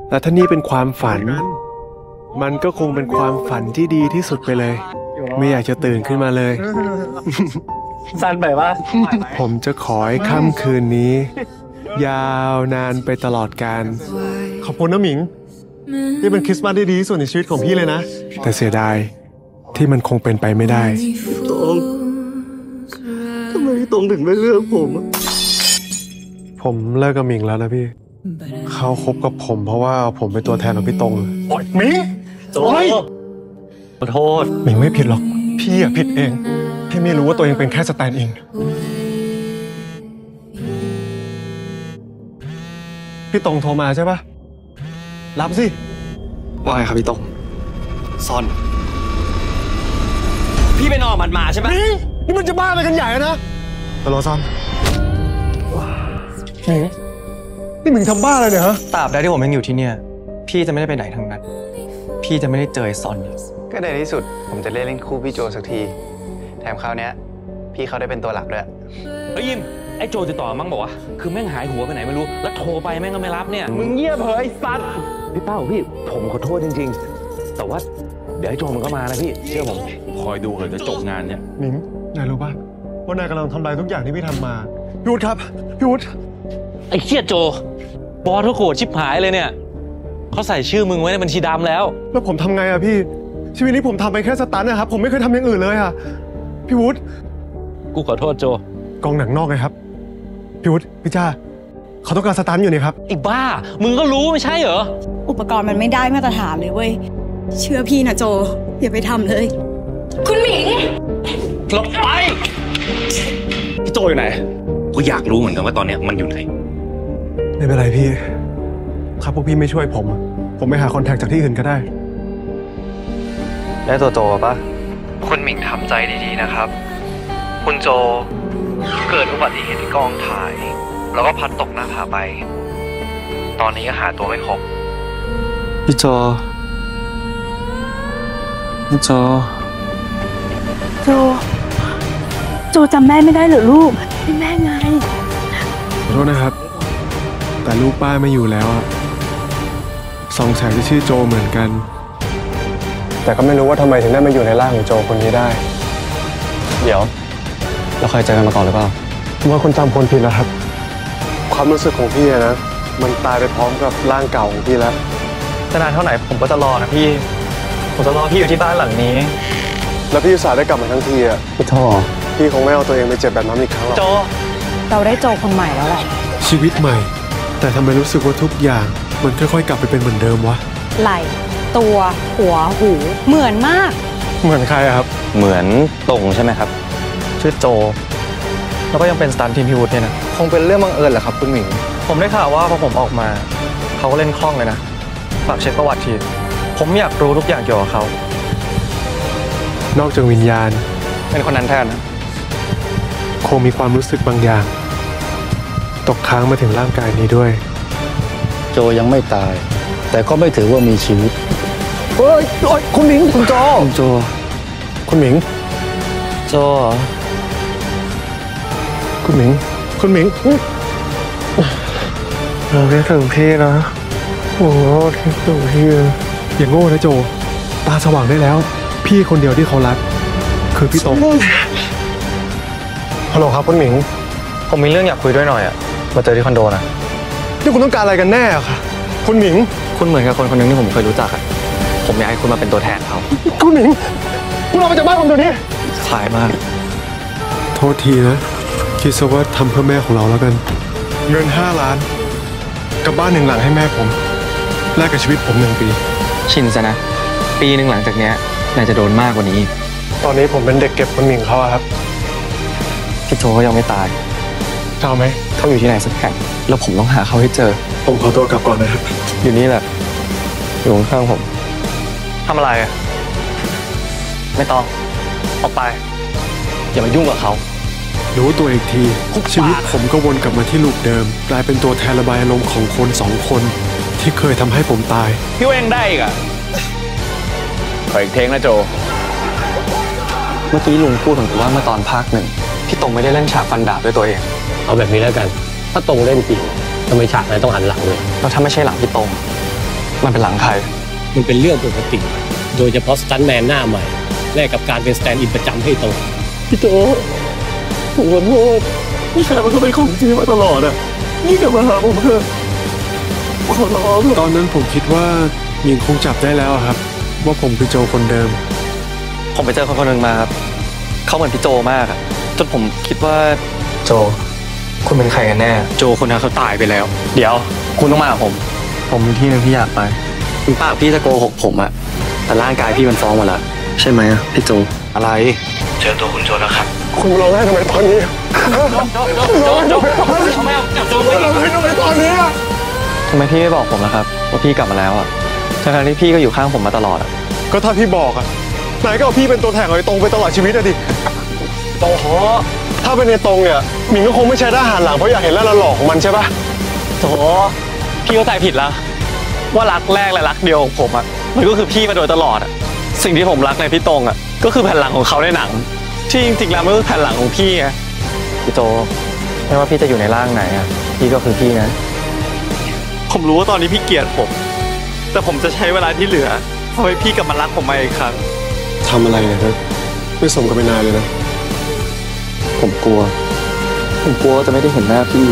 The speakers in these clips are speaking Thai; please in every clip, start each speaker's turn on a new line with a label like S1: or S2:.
S1: และถ้านี่เป็นความฝันมันก็คงเป็นความฝันที่ดีที่สุดไปเลยไม่อยากจะตื่นขึ้นมาเลย
S2: สั้นไปปะ
S1: ผมจะขอให้ค่ำคืนนี้ยาวนานไปตลอดกาล
S3: ขอบคุณนะหมิงนี่เป็นคริสต์มาสที่ดีที่สุดในชีวิตของพี่เลยนะ
S1: แต่เสียดายที่มันคงเป็นไปไม่ได้
S3: ตรงทำไมตรงถึงไม่เลือกผมเลิกกับหมิงแล้วนะพี่เขาคบกับผมเพราะว่าผมเป็นตัวแทนของพี่ตรงโอ๊ยหมิง
S2: โอ๊ยขอโทษ
S3: หมิงไม่ผิดหรอกพี่อะผิดเองที่ไม่รู้ว่าตัวเองเป็นแค่สแตนด์อินพี่ตรงโทรมาใช่ปะรับสิ
S2: ว่าไงครับพี่ตรงซอนพี่ไปนอนมันมาใช่ไหม
S3: นี่มันจะบ้าอะไรกันใหญ่นะตลอดซอนหมิงนี่หมิงทำบ้าอะไรเนี่ยฮะ
S2: ตราบใดที่ผมยังอยู่ที่เนี่ยพี่จะไม่ได้ไปไหนทั้งนั้นพี่จะไม่ได้เจอซอน
S4: ก็ในที่สุดผมจะเล่นคู่พี่โจสักทีแถมคราวนี้พี่เขาได้เป็นตัวหลักด้วย
S5: เฮ้ยยิมไอ้โจติดต่อมั้งบอกว่าคือแม่งหายหัวไปไหนไม่รู้แล้วโทรไปแม่งก็ไม่รับเนี่ย
S4: มึงเงียบเฮ้ยสัตว์
S5: พี่เป้าพี่ผมขอโทษจริงๆแต่ว่าเดี๋ยวไอ้โจมันก็มานะพี่เชื่อผมคอยดูเถอะจะจบงานเนี่ย
S3: หมิงนายรู้ป่ะว่านายกำลังทำลายทุกอย่างที่พี่ทำมาพี่วุฒิครับพี่วุฒิ
S5: ไอ้เหี้ยโจบอสเขาโกรธชิบหายเลยเนี่ยเขาใส่ชื่อมึงไว้ในบัญชีดำแล้ว
S3: ผมทำไงอะพี่ชีวิตนี้ผมทำไปแค่สตันต์นะครับผมไม่เคยทำอย่างอื่นเลยอะพี่วุฒิ
S5: กูขอโทษโจ
S3: กองหนังนอกไงครับพี่วุฒิพี่จ้าเขาต้องการสตันต์อยู่นี่ครับ
S5: ไอ้บ้ามึงก็รู้ไม่ใช่เหรอ
S6: อุปกรณ์มันไม่ได้มาตรฐานเลยเว้ยเชื่อพี่นะโจอย่าไปทำเลยคุณหมิง
S5: หลบไปพี่โจอยู่ไหนกูอยากรู้เหมือนกันว่าตอนเนี้ยมันอยู่ไหน
S3: ไม่เป็นไรพี่ถ้าพวกพี่ไม่ช่วยผมไปหาคอนแทคจากที่อื่นก็ได้
S4: ได้ตัวโจปะคุณหมิงทำใจดีๆนะครับคุณโจเกิดอุบัติเหตุที่กองถ่ายแล้วก็พัดตกหน้าผาไปตอนนี้ก็หาตัวไม่พบ
S2: พี่โจ
S6: จำแม่ไม่ได้เหรอลูกแม่ไง
S1: ขอโทษนะครับแต่ลูกป้าไม่อยู่แล้วอะสงสัยจะชื่อโจเหมือนกัน
S3: แต่ก็ไม่รู้ว่าทำไมถึงได้มาอยู่ในร่างของโจคนนี้ได้
S2: เดี๋ยวเราเคยเจอกันมาก่อนหรือเปล่า
S3: ผมว่าคุณจำคนผิดแล้วครับความรู้สึกของพี่นะมันตายไปพร้อมกับร่างเก่าของพี่แล้ว
S2: จะนานเท่าไหร่ผมก็จะรอนะพี่ผมจะรอพี่อยู่ที่บ้านหลังนี้
S3: แล้วพี่อุตส่าห์ได้กลับมาทั้งทีอะ
S2: พี่ท่อ
S3: พี่คงไม่เอาตัวเองไปเจ็บแบบนั้นอีกครั้งหรอก
S2: โจ
S6: เราได้โจคนใหม่แล้วแหละ
S1: ชีวิตใหม่แต่ทำไมรู้สึกว่าทุกอย่างมันค่อยๆกลับไปเป็นเหมือนเดิมวะ
S6: ไหล่ตัวหัวหูเหมือนมาก
S3: เหมือนใครครับ
S2: เหมือนตรงใช่ไหมครับชื่อโจแล้วก็ยังเป็นสตันทีมพิวุฒิเนี่ยนะ
S4: คงเป็นเรื่องบังเอิญแหละครับคุณหมิง
S2: ผมได้ข่าวว่าพอผมออกมาเขาก็เล่นคล่องเลยนะฝากเช็คประวัติทีผมอยากรู้ทุกอย่างเกี่ยวกับเขา
S1: นอกจากวิญญาณ
S2: เป็นคนนั้นแทนนะ
S1: คงมีความรู้สึกบางอย่างตกค้างมาถึงร่างกายนี้ด้วย
S7: โจยังไม่ตายแต่ก็ไม่ถือว่ามีชีวิต
S3: เฮ้ยคุณหมิงคุณโจคุณหมิง
S2: โจ
S3: คุณหมิง
S1: เราได้ถึงที่นะโอ้โหที่ถึงที่อย่างโง่นะโจตาสว่างได้แล้วพี่คนเดียวที่เขารักคือพี่ตง
S3: ฮัลโหลครับคุณหมิง
S2: ผมมีเรื่องอยากคุยด้วยหน่อยอะมาเจอที่คอนโดนะ
S3: นี่คุณต้องการอะไรกันแน่อะค่ะคุณหมิง
S2: คุณเหมือนกับคนคนหนึ่งที่ผมเคยรู้จักอะผมอยากให้คุณมาเป็นตัวแทนเขา
S3: คุณหมิงคุณออกมาจากบ้านผมเดี๋ยวนี้
S2: คล้ายมาก
S1: โทษทีนะคิดซะว่าทำเพื่อแม่ของเราแล้วกัน
S3: เงิน5 ล้านกับบ้าน1 หลังให้แม่ผมแลกกับชีวิตผม1 ปี
S2: ชินซะนะปีหนึ่งหลังจากเนี้ยนายจะโดนมากกว่านี้
S3: ตอนนี้ผมเป็นเด็กเก็บคุณหมิงเขาครับ
S2: พี่โจก็ยังไม่ตาย
S3: เอาไหม
S2: เขาอยู่ที่ไหนสักแห่งแล้วผมต้องหาเขาให้เจอ
S3: ผมขอตัวกลับก่อนนะครับ
S2: อยู่นี่แหละอยู่ข้างผมทำอะไรอะไม่ต้องออกไปอย่ามายุ่งกับเขา
S1: รู้ตัวอีกทีชีวิตผมก็วนกลับมาที่ลูปเดิมกลายเป็นตัวแทนระบายอารมณ์ของคน2 คนที่เคยทำให้ผมตาย
S5: พี่เองได้อีกอะขออีกเทงนะโจ
S2: เมื่อกี้ลุงพูดถึงว่าเมื่อตอนภาค 1พี่ตรงไม่ได้เล่นฉากฟันดาบด้วยตัวเอง
S7: เอาแบบนี้แล้วกันถ้าตรงเล่นจริงทำไมฉากนั้นต้องหันหลังเลย
S2: แล้วถ้าไม่ใช่หลังพี่ตรงมันเป็นหลังใคร
S8: มันเป็นเรื่องปกติ โดยเฉพาะสตันแมนหน้าใหม่แลกกับการเป็นสแตนด์อินประจำให้โตพี่โตผมขอโทษพี่ชายมันก็เป็นของจริงมาตลอดอ่ะนี่กลับมาหาผมเถอะขอร้อง
S3: ตอนนั้นผมคิดว่าหมิงคงจับได้แล้วครับ ว่าผมคือโจคนเดิม
S2: ผมไปเจอคนคนหนึ่งมาครับเขาเหมือนพี่โจมากอะจนผมคิดว่าโจคุณเป็นใครกันแน่โจคนนั้นเขาตายไปแล้ว เดี๋ยวคุณต้องมากับผมมีที่หนึงที่อยากไปคุณปากพี่จะโกหกผมอะแต่ร่างกายพี่มันฟ้องหมดแล้วใช่ไหมอะพี่โจอะไรเจอตัวคุณโจแล้วครับ
S3: คุณร้องไห้ทำไมตอนนี้ทำไมตอนนี้
S2: ทำไมพี่ไม่บอกผมล่ะครับว่าพี่กลับมาแล้วอะทั้งที่พี่ก็อยู่ข้างผมมาตลอดอะ
S3: ก็ถ้าพี่บอกนายก็เอาพี่เป็นตัวแทนของไอ้ตรงไปตลอดชีวิตอะดิโตโหถ้าเป็นไอ้ตรงเนี่ยหมิงก็คงไม่ใช้ทหารหลังเพราะอยากเห็นแล้วเราหลอกของมันใช่ปะ
S2: โถพี่เข้าใจผิดแล้วว่ารักแรกและรักเดียวของผมอะมันก็คือพี่มาโดยตลอดอะสิ่งที่ผมรักในพี่ตรงอะก็คือแผ่นหลังของเขาในหนังที่จริงๆแล้วมันคือแผ่นหลังของพี่ไงพี่โจไม่ว่าพี่จะอยู่ในร่างไหนอะพี่ก็คือพี่นะผมรู้ว่าตอนนี้พี่เกลียดผมแต่ผมจะใช้เวลาที่เหลือทำให้พี่กลับมารักผมมาอีกครั้ง
S3: ทำอะไรเนี่ยไม่สมกับเป็นนายเลยนะ
S2: ผมกลัวจะไม่ได้เห็นหน้าพี่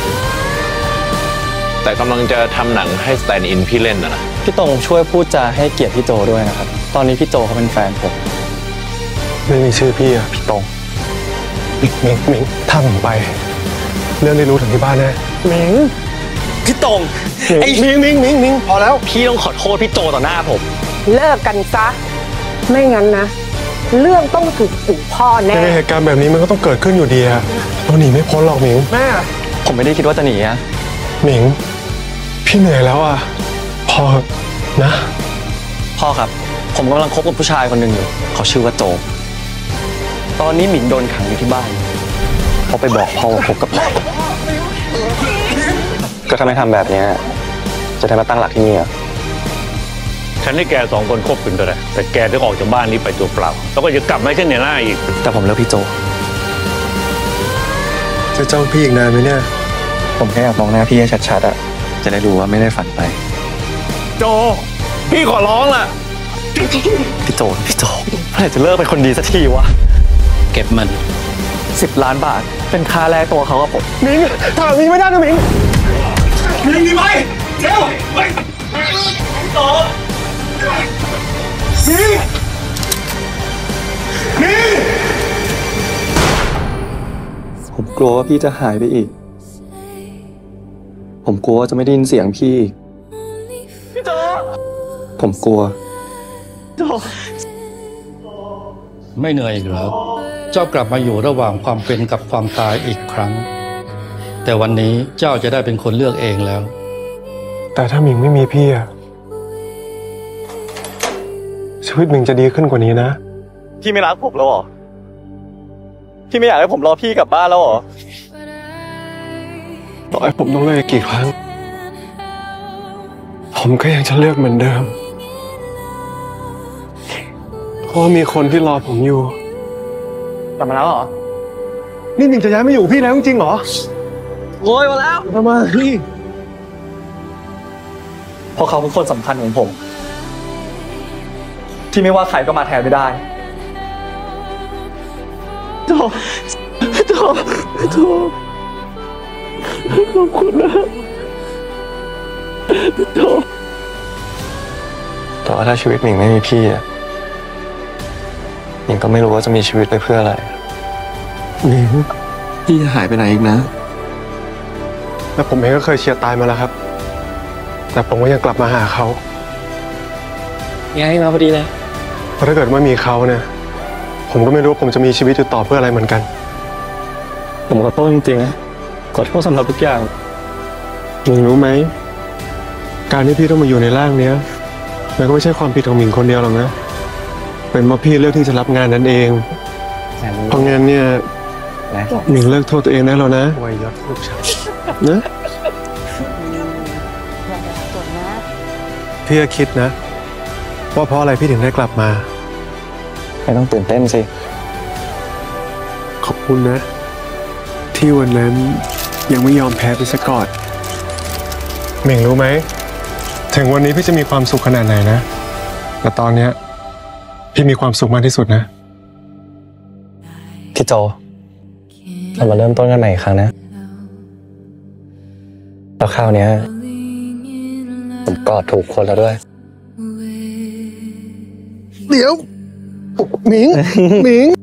S5: แต่กำลังจะทำหนังให้สแตนด์อินพี่เล่นนะ
S2: พี่ตรงช่วยพูดจาให้เกียรติพี่โจด้วยนะครับตอนนี้พี่โจเขาเป็นแฟนผม
S3: ไม่มีชื่อพี่อะ
S2: พี่ตรง
S3: หมิงถ้าผมไปเรื่องได้รู้ถึงที่บ้านแน่หมิง
S2: พี่ตรงไอ้
S3: มิงพอแล้ว
S2: พี่ต้องขอโทษพี่โจต่อหน้าผม
S9: เลิกกันซะไม่งั้นนะเรื่องต้องถึงหูพ่อแน่
S3: ในเหตุการณ์แบบนี้มันก็ต้องเกิดขึ้นอยู่ดีอะเราหนีไม่พ้นหรอกหมิงแม่
S2: ผมไม่ได้คิดว่าจะหนีอะ
S3: หมิงพี่เหนื่อยแล้วอะพอนะ
S2: พ่อครับผมกำลังคบกับผู้ชายคนหนึ่งอยู่เขาชื่อว่าโจตอนนี้หมิงโดนขังอยู่ที่บ้านเขาไปบอกพ่อว่าคบกับนายก็ถ้าไม่ทำแบบนี้จะได้มาตั้งหลักที่นี่อะ
S5: ฉันให้แกสองคนคบกันก็ได้แต่แกต้องออกจากบ้านนี้ไปตัวเปล่าแล้วก็จะกลับมาขึ้นในหน้าอีก
S2: แต่ผมเลือกพี่โจ
S3: จะจ้องพี่อีกนานไหมเนี่ย
S2: ผมแค่อยากมองหน้าพี่ให้ชัดๆอะจะได้รู้ว่าไม่ได้ฝันไป
S5: โจพี่ขอร้องล่ะ
S2: พี่โจเมื่อไหร่จะเลิกเป็นคนดีสักทีวะ
S8: เก็บมัน
S2: 10 ล้านบาทเป็นค่าแลกตัวเขากับผม
S3: มิงทำแบบนี้ไม่ได้นะมิงมีไหมเร็วไปโตมิง
S2: ผมกลัวว่าพี่จะหายไปอีกผมกลัวว่าจะไม่ได้ยินเสียงพี่โจผมกลัวโจ
S7: ไม่เหนื่อยอีกแล้วเจ้ากลับมาอยู่ระหว่างความเป็นกับความตายอีกครั้งแต่วันนี้เจ้าจะได้เป็นคนเลือกเองแล้ว
S3: แต่ถ้าหมิงไม่มีพี่อะชีวิตหมิงจะดีขึ้นกว่านี้นะ
S2: พี่ไม่รักผมแล้วหรอพี่ไม่อยากให้ผมรอพี่กลับบ้านแล้วหรอ
S3: ต่อให้ผมต้องเลิกกี่ครั้งผมก็ยังจะเลือกเหมือนเดิมเพราะมีคนที่รอผมอยู่
S2: กลับมาแล้วเหรอ
S3: นี่หมิงจะย้ายมาอยู่พี่แล้วจริงๆเหรอ
S2: โวยมาแล้ว
S3: ทำไมพี่
S2: เพราะเขาเป็นคนสำคัญของผมที่ไม่ว่าใครก็มาแทนไม่ได้โจขอบคุณนะโจแต่ว่าถ้าชีวิตหมิงไม่มีพี่อะหมิงก็ไม่รู้ว่าจะมีชีวิตไปเพื่ออะไรหมิงพี่จะหายไปไหนอีกนะ
S3: แต่ผมเองก็เคยเชียร์ตายมาแล้วครับแต่ผมก็ยังกลับมาหาเขา
S2: ไงมาพอดีเลย
S3: เพราะถ้าเกิดไม่มีเขาเนี่ยผมก็ไม่รู้ว่าผมจะมีชีวิตอยู่ต่อเพื่ออะไรเหมือนกัน
S2: ผมขอโทษจริงๆขอโทษสำหรับทุกอย่าง
S3: หมิงรู้ไหมการที่พี่ต้องมาอยู่ในร่างเนี้ยมันก็ไม่ใช่ความผิดของหมิงคนเดียวหรอกนะเป็นเพราะพี่เลือกที่จะรับงานนั้นเองเพราะงั้นเนี่ยหมิงเลิกโทษตัวเองได้แล้วนะวัยยศลูกชายนะพี่ก็คิดนะว่าเพราะอะไรพี่ถึงได้กลับมา
S2: ไม่ต้องตื่นเต้นสิ
S3: ขอบคุณนะที่วันนั้นยังไม่ยอมแพ้ไปซะก่อนหมิงรู้ไหมถึง
S1: ถึงวันนี้พี่จะมีความสุขขนาดไหนนะแต่ตอนเนี้ยพี่มีความสุขมากที่สุดนะ
S2: พี่โจเรามาเริ่มต้นกันใหม่อีกครั้งนะแล้วคราวนี้ผมกอดถูกคนแล้วด้วย
S3: เดี๋ยวหมิง